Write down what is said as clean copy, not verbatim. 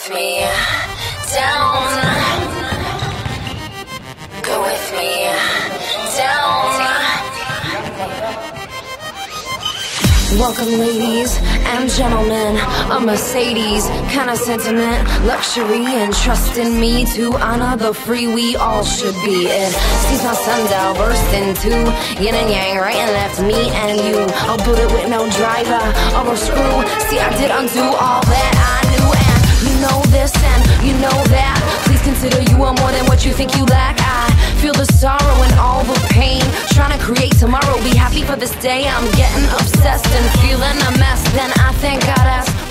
with me down. Go with me down. Welcome ladies and gentlemen, a Mercedes kind of sentiment, luxury and trust in me to honor the free we all should be. It sees my sundial burst into yin and yang, right and left, me and you. I'll boot it with no driver or a screw. See, I did undo all that I knew, and you know this and you know that. Please consider you are more than what you think you lack. I feel the sorrow and all the pain, trying to create tomorrow, be happy for this day. I'm getting obsessed and feeling a mess. Then I thank God as